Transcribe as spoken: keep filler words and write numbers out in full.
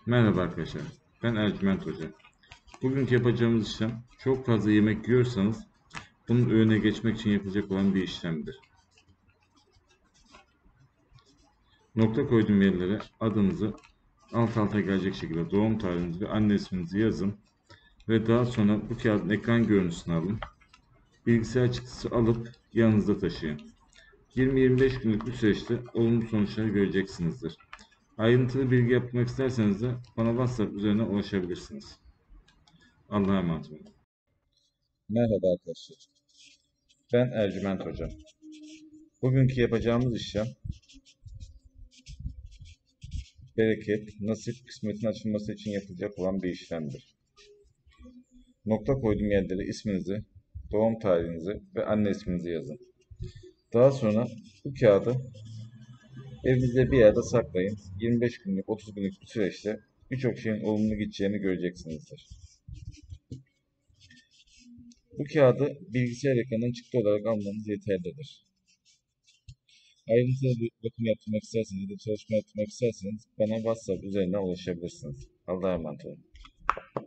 Merhaba arkadaşlar, ben Ercüment Hoca. Bugünkü yapacağımız işlem, çok fazla yemek yiyorsanız bunun öğüne geçmek için yapılacak olan bir işlemdir. Nokta koyduğum yerlere adınızı alt alta gelecek şekilde doğum tarihinizi ve anne isminizi yazın ve daha sonra bu kağıdın ekran görüntüsünü alın. Bilgisayar çıktısı alıp yanınızda taşıyın. yirmi yirmi beş günlük bir süreçte olumlu sonuçlar göreceksinizdir. Ayrıntılı bilgi yapmak isterseniz de bana WhatsApp üzerinden ulaşabilirsiniz. Allah'a emanet olun. Merhaba arkadaşlar. Ben Ercüment Hoca. Bugünkü yapacağımız işlem bereket, nasip, kısmetin açılması için yapılacak olan bir işlemdir. Nokta koyduğum yerlere isminizi, doğum tarihinizi ve anne isminizi yazın. Daha sonra bu kağıdı evinizde bir yerde saklayın. yirmi beş günlük, otuz günlük bir süreçte birçok şeyin olumlu gideceğini göreceksinizdir. Bu kağıdı bilgisayar ekranından çıktı olarak almanız yeterlidir. Ayrıntılı bir bakım yaptırmak isterseniz ya da çalışma yaptırmak isterseniz bana WhatsApp üzerinden ulaşabilirsiniz. Allah'a emanet olun.